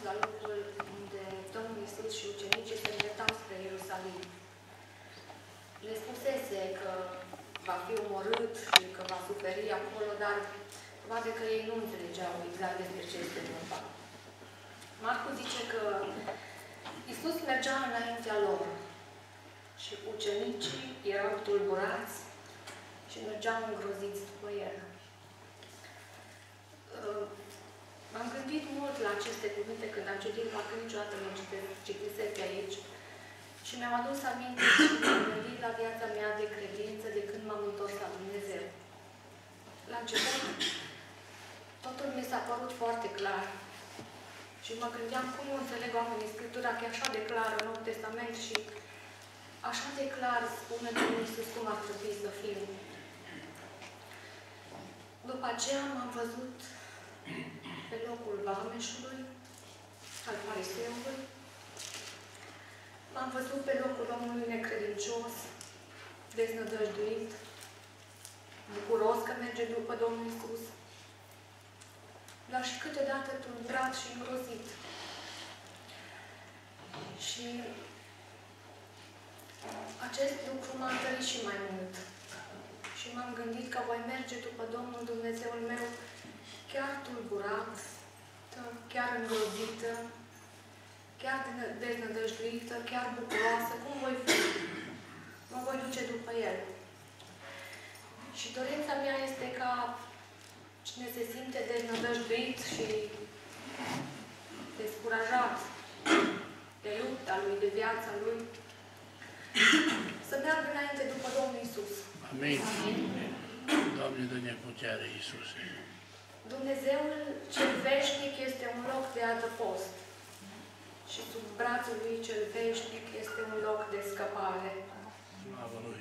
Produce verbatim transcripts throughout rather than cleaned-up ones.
la locul unde Domnul Iisus și ucenicii se îndreptau spre Ierusalim. Le spusese că va fi omorât și că va suferi acolo, dar poate că ei nu înțelegeau exact despre ce este vorba. Marcu zice că Iisus mergea înaintea lor și ucenicii erau tulburați și mergeau îngroziți după el. M-am gândit mult la aceste cuvinte când am citit, parcă niciodată nu citisesc pe aici. Și mi-am adus aminte și m-am gândit la viața mea de credință de când m-am întors la Dumnezeu. La început, totul mi s-a părut foarte clar. Și mă gândeam cum nu înțeleg oamenii Scriptura, că e așa de clar în Noul Testament și așa de clar spune Domnul Iisus cum ar trebui să fim. După aceea m-am văzut pe locul vameșului, al fariseului. M-am văzut pe locul omului necredincios, deznădăjduit, bucuros că merge după Domnul Iisus, dar și câteodată tulburat și îngrozit. Și acest lucru m-a întărit și mai mult. Și m-am gândit că voi merge după Domnul Dumnezeul meu chiar tulburat, chiar îngrozită, chiar deznădăjduită, chiar bucuroasă, cum voi fi. Mă voi duce după El. Și dorința mea este ca cine se simte deznădăjduit și descurajat de lupta lui, de viața lui, să meargă înainte după Domnul Iisus. Amin. Amin. Doamne, dă-ne putere, Iisuse. Dumnezeul cel veșnic este un loc de adăpost și sub brațul lui cel veșnic este un loc de scăpare. Slavă Lui.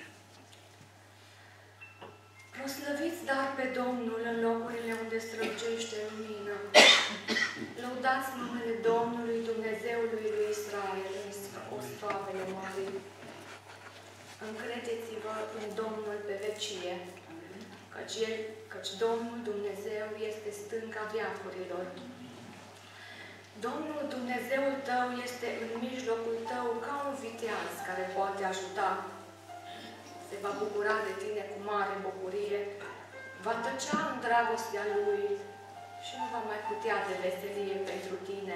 Proslăviți dar pe Domnul în locurile unde strălucește lumina. Lăudați numele Domnului, Dumnezeului lui Israel, în ostroavele mari. Încredeți-vă în Domnul pe vecie, căci, El, căci Domnul Dumnezeu este stânca veacurilor. Domnul Dumnezeul tău este în mijlocul tău ca un viteaz care poate ajuta. Se va bucura de tine cu mare bucurie, va tăcea în dragostea Lui și nu va mai putea de veselie pentru tine.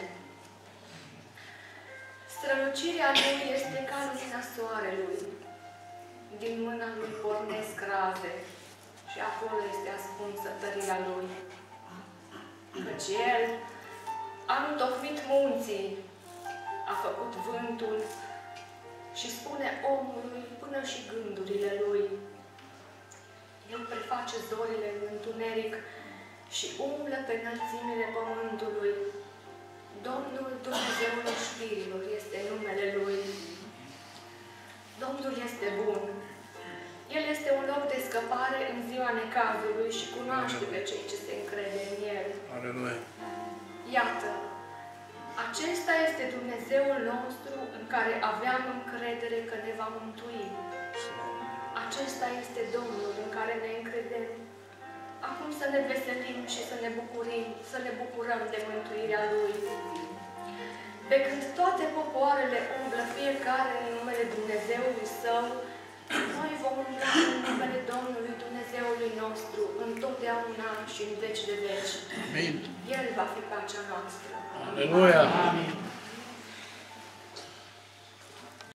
Strălucirea Lui este ca lumina soarelui. Din mâna Lui pornesc raze și acolo este ascunsă tăria Lui. Căci El a întocmit munții, a făcut vântul și spune omului până și gândurile lui. El preface zorile în întuneric și umblă pe înălțimile pământului. Domnul Dumnezeul știrilor este numele Lui. Domnul este bun. El este un loc de scăpare în ziua necazului și cunoaște pe cei ce se încrede în El. Aleluia. Iată, acesta este Dumnezeul nostru în care aveam încredere că ne va mântui. Acesta este Domnul în care ne încredem. Acum să ne veselim și să ne bucurim, să ne bucurăm de mântuirea Lui. Pe când toate popoarele umblă fiecare în numele Dumnezeului Său, noi vom umbla în numele Domnului Dumnezeului nostru, întotdeauna și în veci de veci. Amin. El va fi pacea noastră. Aleluia. Amin.